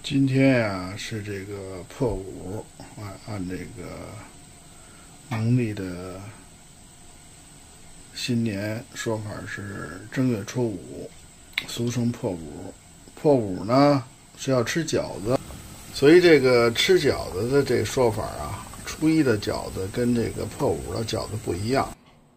今天呀是这个破五啊，按这个农历的新年说法是正月初五，俗称破五。破五呢是要吃饺子，所以这个吃饺子的这个说法啊，初一的饺子跟这个破五的饺子不一样。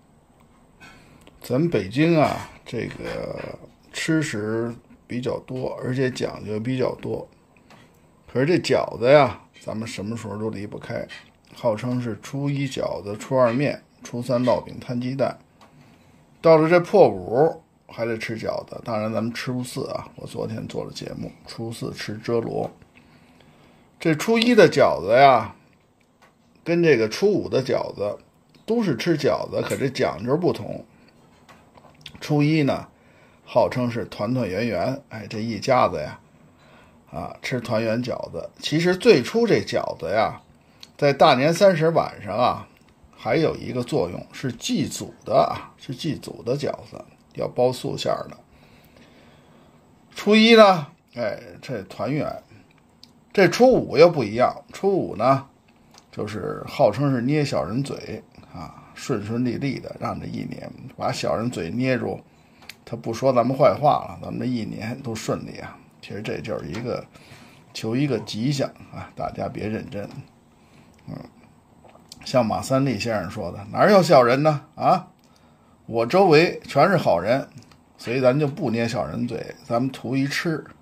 咱们北京啊，这个吃食比较多，而且讲究比较多。可是这饺子呀，咱们什么时候都离不开，号称是初一饺子，初二面，初三烙饼摊鸡蛋。到了这破五还得吃饺子，当然咱们初四啊，我昨天做了节目，初四吃遮罗。这初一的饺子呀，跟这个初五的饺子都是吃饺子，可这讲究不同。初一呢，号称是团团圆圆，这一家子呀，吃团圆饺子。其实最初这饺子呀，在大年30晚上啊，还有一个作用是祭祖的饺子，要包素馅的。初一呢，这团圆。这初五又不一样，初五呢，就是号称是捏小人嘴顺顺利利的，让这一年把小人嘴捏住，他不说咱们坏话了，咱们这一年都顺利啊。其实这就是求一个吉祥啊，大家别认真。像马三立先生说的，哪有小人呢？我周围全是好人，所以咱就不捏小人嘴，咱们图一吃。